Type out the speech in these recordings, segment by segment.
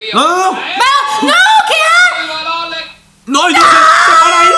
No, no, no. ¡No! ¿Qué haces? No, yo se para ahí.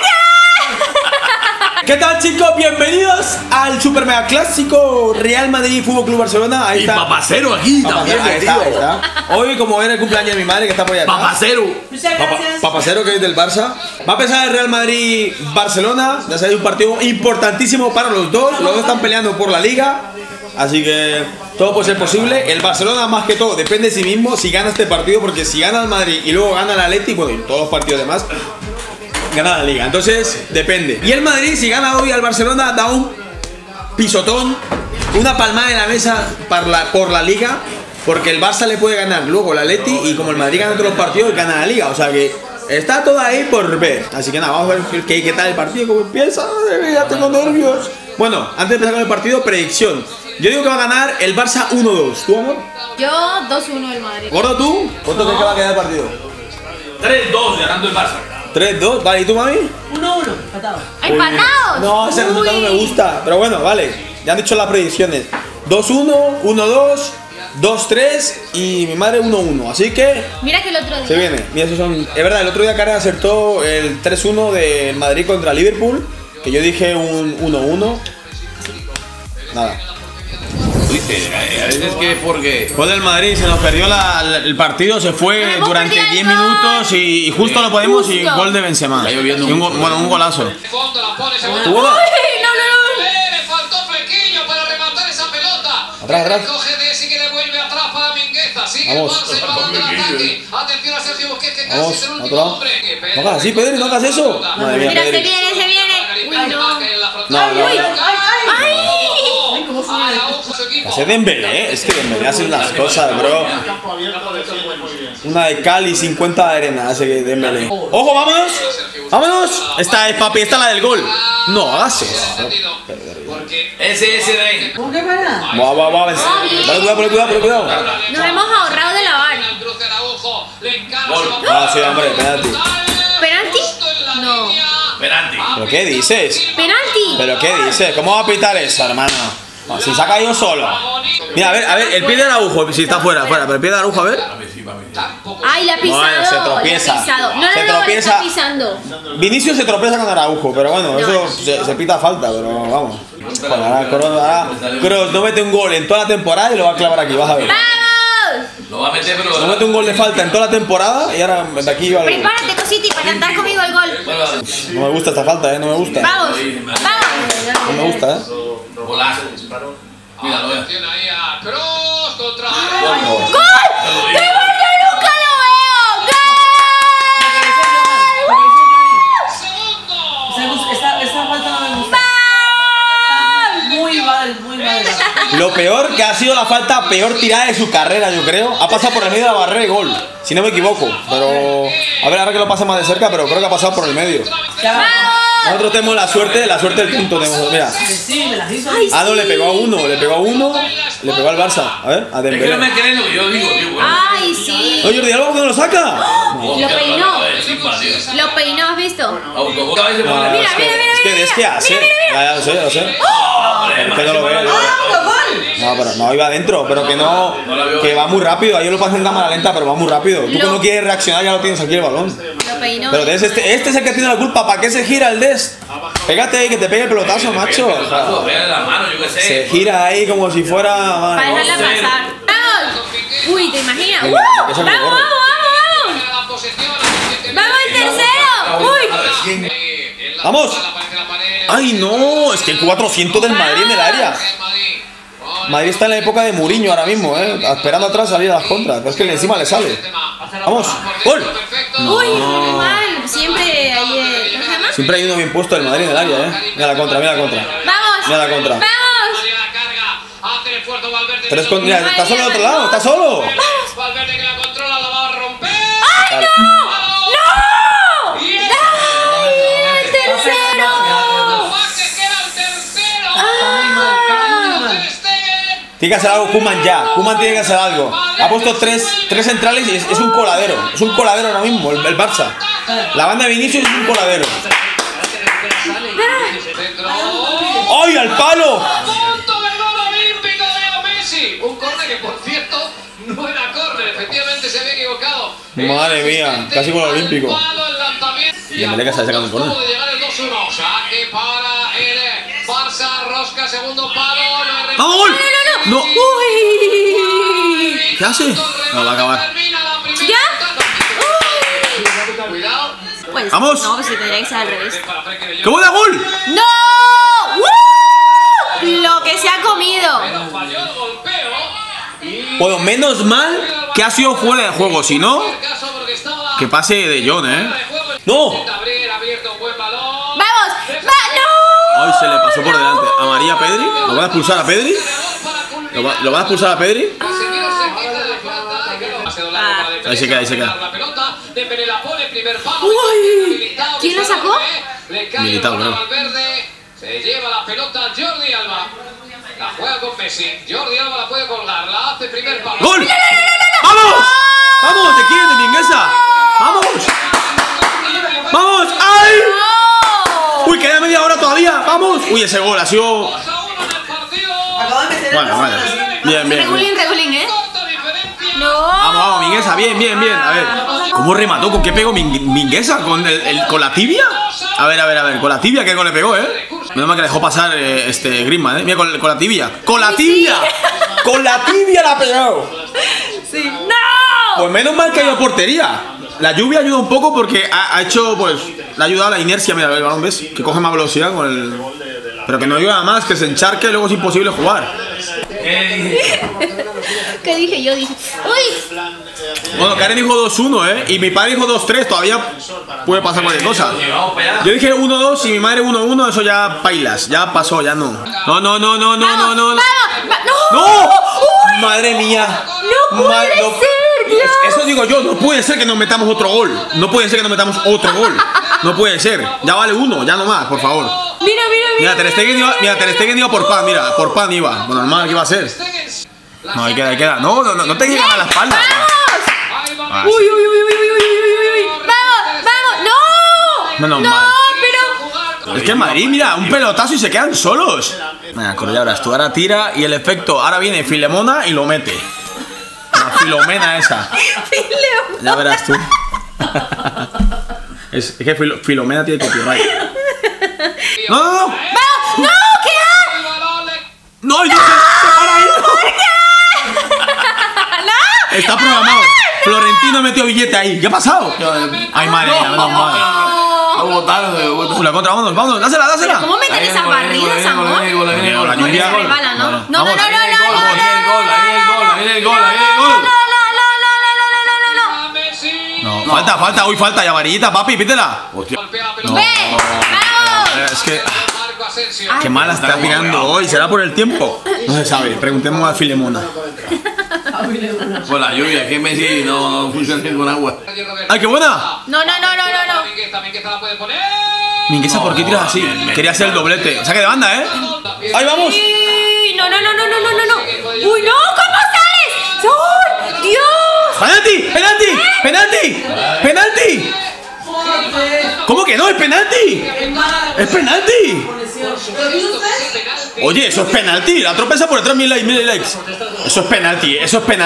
¿Qué tal, chicos? Bienvenidos al super mega clásico Real Madrid Fútbol Club Barcelona. Ahí está. Y Papacero aquí también, Ahí está. Hoy, como era el cumpleaños de mi madre, que está por allá atrás. Papacero. Papacero, que es del Barça. Va a empezar el Real Madrid Barcelona. Ya sabéis, un partido importantísimo para los dos. Los dos están peleando por la liga. Así que todo puede ser posible. El Barcelona, más que todo, depende de sí mismo si gana este partido. Porque si gana el Madrid y luego gana el Atleti, bueno, y todos los partidos demás, gana la liga. Entonces, depende. Y el Madrid, si gana hoy al Barcelona, da un pisotón, una palmada en la mesa por la liga. Porque el Barça le puede ganar luego el Atleti. Y como el Madrid gana todos los partidos, gana la liga. O sea que está todo ahí por ver. Así que nada, vamos a ver qué tal el partido, cómo empieza. Ya tengo nervios. Bueno, antes de empezar con el partido, predicción. Yo digo que va a ganar el Barça 1-2. ¿Tú, amor? Yo 2-1 del Madrid. ¿Gordo tú? ¿Cuánto crees que va a quedar el partido? 3-2 ganando el Barça. 3-2, vale, ¿y tú, mami? 1-1, empatado. ¡Empatados! No, ese resultado no me gusta. Pero bueno, vale, ya han dicho las predicciones. 2-1, 1-2, 2-3 y mi madre 1-1. Así que Mira que el otro día. se viene. Mira, esos son. Es verdad, el otro día Karen acertó el 3-1 del Madrid contra Liverpool. Que yo dije un 1-1. Nada. A veces que porque... Después del Madrid se nos perdió el partido, se fue Hemos durante perdido 10 el gol. minutos y justo lo podemos y Justo. gol de Benzema. Está lloviendo Y un mucho. bueno, un golazo. Fondo la pone, se vuelve. ¿Tu bola? ¡Ay, no! Le faltó flequillo para rematar esa pelota. Atrás, atrás. Coge de ese que le vuelve atrás para Mingueza. Sigue Vamos. el Barça, el balón del ataque. Atención a Sergio Busquets, que casi Vamos, es el a último otro lado. hombre. No hagas así, Pedri, no hagas eso. Madre mía, Mira, se Pedri. viene, se viene. Uy, no. No, ¡Ay! Hace Dembélé, es que Dembélé hace unas cosas, bro. Una de cal y 50 de arena hace que Dembélé. ¡Ojo, vámonos! ¡Vámonos! Esta es, papi, esta es la del gol. No hagas eso. Ese de ahí. ¿Cómo que para? Va. Dale cuidado. Nos hemos ahorrado de lavar. Ah, sí, hombre, penalti. ¿Penalti? No. Penalti. ¿Pero qué dices? ¿Penalti? ¿Pero qué dices? ¿Cómo va a pitar eso, hermano? No, si se ha caído solo. Mira, a ver, el pie de Araujo, si está fuera, pero el pie de Araujo, a ver. ¡Ay, la ha pisado! No, se tropieza. La ha pisado. No, Se la tropieza. está pisando. Vinicius se tropieza con Araujo, pero bueno, eso se pita falta, pero vamos. Joder, ahora Kroos no mete un gol en toda la temporada y lo va a clavar aquí, vas a ver. ¡Vamos! Lo va a meter, pero... No mete un gol de falta en toda la temporada y ahora de aquí va el gol. Prepárate, Cositi, para cantar conmigo el gol. No me gusta esta falta, no me gusta. ¡Vamos! No me gusta, Golazo. Míralo, Atención ahí a Kroos contra. ¡Gol! ¡De verdad nunca lo veo! Segundo. Esa falta no me gusta. Muy mal. Lo peor que ha sido la falta peor tirada de su carrera, yo creo. Ha pasado por el medio de la barrera y gol, si no me equivoco. Pero a ver, ahora que lo pase más de cerca, pero creo que ha pasado por el medio. Nosotros tenemos la suerte del punto. Mira. Sí, me las hizo. Ah, no, le pegó a uno, le pegó al Barça. A ver, a Es que no Dembélé. me creen lo que yo digo, tío. ¡Ay, sí! Oye, Jordi Alba, ¿por qué no lo saca? Lo peinó. Lo peinó, ¿has visto? Mira, Es que hace. Ya lo sé. Es que no lo veo. No, pero no iba adentro, pero que no. Que va muy rápido. Ahí lo pasa en cámara lenta, pero va muy rápido. Tú que no quieres reaccionar, ya lo tienes aquí el balón. Lo peinó. Pero este es el que tiene la culpa. ¿Para qué se gira el Des? Pégate ahí, que te pegue el pelotazo, macho. Se gira ahí como si fuera. Para dejarla pasar. ¡Vamos! Uy, ¿te imaginas? Uy, que se me ¡Vamos, corre. vamos! ¡Vamos el tercero! ¡Uy! ¡Vamos! ¡Ay, no! Es que el 400 del Madrid en el área. Madrid está en la época de Mourinho ahora mismo, esperando atrás salir a las contras. Pero es que encima le sale. ¡Vamos! ¡Gol! ¡Uy, muy mal! Siempre hay... ¿Cómo se llama? Siempre hay uno bien puesto del Madrid en el área, Mira la contra. ¡Vamos! Mira la contra. ¡Vamos! Mira, está solo al otro lado, está solo. Valverde que la controla, la va a romper. ¡Ay, no! ¡No! ¡Ay, el tercero! Que queda el tercero. Tiene que hacer algo Koeman ya. Koeman tiene que hacer algo. Ha puesto tres centrales y es un coladero. Es un coladero ahora mismo, el Barça. La banda de Vinicius es un coladero. ¡Ay, al palo! Punto del gol olímpico de Leo Messi. Un córner que, por cierto, no era córner. Efectivamente se había equivocado. Madre mía, casi con el olímpico. Y Dembélé que se ha sacado un córner. ¡Vamos, gol! ¡No! ¡Uy! ¿Qué hace? No, va a acabar. ¿Ya? Pues, ¡Vamos! No, pues si tendría que ser al revés. ¡Qué buena gol! ¡No! ¡Uh! Lo que se ha comido. Bueno, menos mal que ha sido fuera de juego, si no, que pase de John, ¡No! ¡Vamos! ¡Va! ¡No! Ay, se le pasó por delante. ¿A María Pedri? ¿Lo van a expulsar a Pedri? ¿Lo van a expulsar a Pedri? Ahí se queda, ahí se queda. Uy, ¿quién la sacó? Militao, creo. Se lleva la pelota Jordi Alba. La juega con Messi. Jordi Alba la puede colgar. La hace primer palo. ¡Gol! ¡Vamos! ¡Vamos! ¿De quién? ¿De Mingueza? ¡Vamos! ¡Vamos! ¡Ay! ¡Uy, queda media hora todavía! ¡Vamos! ¡Uy, ese gol ha sido... Bueno, vale. Bien, bien. Regulín, No. Vamos, Mingueza, bien. A ver. ¿Cómo remató? ¿Con qué pegó Mingueza? ¿Con la tibia? A ver, con la tibia, ¿qué gol le pegó, Menos mal que dejó pasar Griezmann, Mira, con la tibia. ¡Con la tibia! ¡Con la tibia la ha pegado! Sí. ¡No! Pues menos mal que ha ido a portería. La lluvia ayuda un poco porque ha hecho, pues, le ha ayudado a la inercia. Mira, el balón, ¿ves? Que coge más velocidad con el... Pero que no ayuda más, que se encharque y luego es imposible jugar. ¿Qué dije? Yo dije... ¡Uy! Bueno, Karen dijo 2-1, y mi padre dijo 2-3, todavía puede pasar cualquier cosa. Yo dije 1-2 y mi madre 1-1, eso ya bailas, ya pasó, ya no. No. ¡No! Madre mía. ¡No puede ser, Dios! Eso digo yo, no puede ser que nos metamos otro gol. No puede ser que nos metamos otro gol. No puede ser. Ya vale uno, ya no más, por favor. Mira. Ter Stegen iba por pan, mira, por pan iba. Bueno, normal, ¿qué iba a ser? No, ahí queda. No te llegan a la espalda. ¡Vamos! ¡Uy! ¡Vamos! ¡No! Menos ¡No! mal. Pero... Es que en Madrid, mira, un pelotazo y se quedan solos. Venga, Correa, tú ahora tira y el efecto. Ahora viene Filemona y lo mete. La Filomena esa. Ya verás tú. Es que Filomena tiene copyright. ¡No! ¡Vamos! ¡No! ¿Qué haces? ¡No! ¡Se para ahí! ¡No! Está programado. Florentino metió billete ahí. ¿Qué ha pasado? Ay, madre mía, menos mal. La contra, vámonos, dásela. ¿Cómo meter esas barridas, amor? La lluvia. No. Falta, y amarillita, papi, pítela. Hostia. ¡Ven! ¡Vamos! Es que... Qué mala está tirando hoy, ¿será por el tiempo? No se sabe, preguntemos a Filemona. Por la lluvia, que Messi no funciona con agua. ¡Ay, qué buena! No. Mingueza, ¿por qué tiras así? Quería hacer el doblete. Saque de banda, ¡Ahí vamos! No. ¡Uy, no! ¿Cómo sales? ¡Oh, Dios! ¡Penalti! ¿Cómo que no? ¡Es penalti! ¡Es penalti! Oye, eso es penalti. La tropeza por detrás, 1000 likes. Eso es penalti.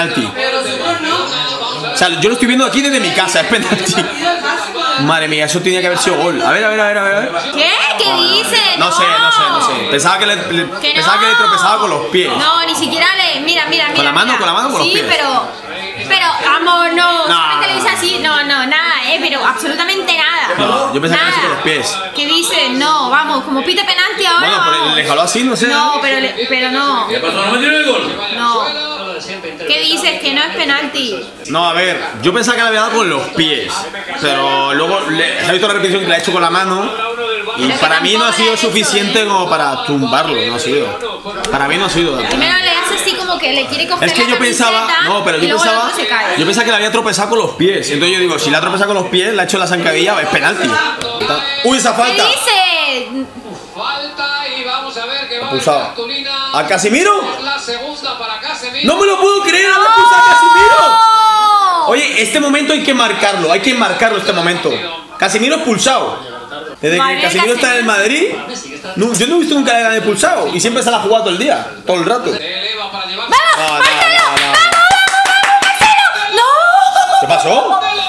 O sea, yo lo estoy viendo aquí desde mi casa, es penalti. Madre mía, eso tenía que haber sido gol. A ver. ¿Qué? ¿Qué dices? No sé. Pensaba que le tropezaba con los pies. No, ni siquiera le... Mira. ¿Con la mano con los pies? Sí, pero, amor, no. Solamente le dice así. No, nada, pero absolutamente nada. No, yo pensaba que era así con los pies. ¿Qué dices? No, vamos, como pite penalti ahora. Bueno, pero le jaló así, no sé. No, pero no. ¿Qué pasó? ¿No metieron el gol? No. ¿Qué dices? Que no es penalti. No, a ver, yo pensaba que le había dado con los pies, pero luego se ha visto la repetición que le ha hecho con la mano y para mí no ha sido suficiente como para tumbarlo, no ha sido. Para mí no ha sido. Primero le hace así como que le quiere coger. Es que yo pensaba, yo pensaba que le había tropezado con los pies. Entonces yo digo, si le ha tropezado con los pies, le ha hecho la zancadilla, es penalti. Uy, esa falta. ¿Qué dice? Falta y vamos a ver que va Expulsado. a cartulina. ¿A Casimiro? La segunda para Casemiro. No me lo puedo creer, han expulsado a Casimiro. Oye, este momento hay que marcarlo este momento. Casimiro expulsado. Desde que Casimiro está en el Madrid, no, yo no he visto nunca le hayan expulsado y siempre se la ha jugado todo el día, todo el rato. ¡Vamos! ¡Marcelo! ¡Vamos! ¡Marcelo! ¡No! ¿Qué pasó?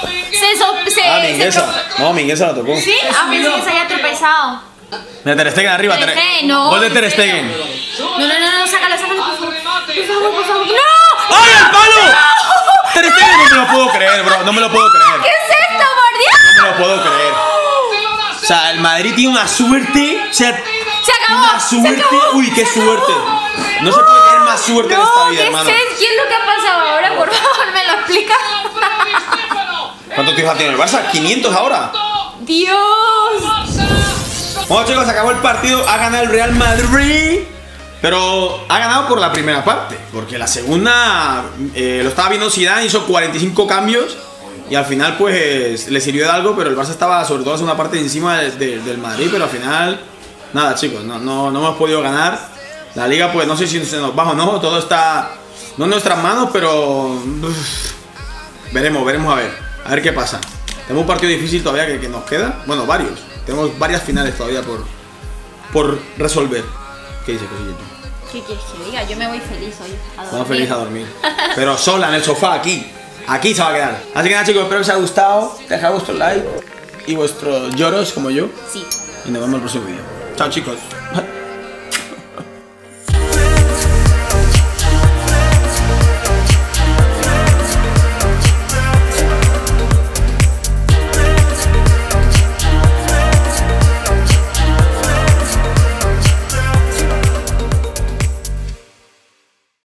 Mingueza. No, Mingueza la tocó. ¿Sí? A mí sí que se haya tropezado. Mira, Ter Stegen arriba. Ter Stegen, no. Gol de Ter Stegen. No, sácalo, por favor. ¡No! ¡Ay, el palo! Ter Stegen, no me lo puedo creer, bro. No me lo puedo creer. ¿Qué es esto, por Dios? No me lo puedo creer. O sea, el Madrid tiene una suerte. O sea, se acabó. Una suerte. Se acabó, uy, qué se suerte. acabó. No se puede tener más suerte en esta vida, hermano. ¿Qué es lo que ha pasado ahora? Por favor, ¿me lo explica? ¿Cuántos tiros ha tenido el Barça? ¿500 ahora? ¡Dios! Bueno, chicos, acabó el partido. Ha ganado el Real Madrid. Pero ha ganado por la primera parte. Porque la segunda lo estaba viendo Zidane, hizo 45 cambios. Y al final, pues, le sirvió de algo. Pero el Barça estaba, sobre todo, en la segunda parte encima del Madrid. Pero al final, nada, chicos, no hemos podido ganar. La liga, pues, no sé si se nos baja o no. Todo está, no en nuestras manos, pero veremos a ver qué pasa. Tenemos un partido difícil todavía que nos queda. Bueno, varios. Tenemos varias finales todavía por resolver. ¿Qué dice, Cosillito? ¿Qué quieres que diga? Yo me voy feliz hoy a dormir. Vamos feliz a dormir. Pero sola en el sofá, aquí se va a quedar. Así que nada, chicos, espero que os haya gustado. Dejad vuestro like y vuestros lloros como yo. Sí. Y nos vemos en el próximo vídeo. Chao, chicos.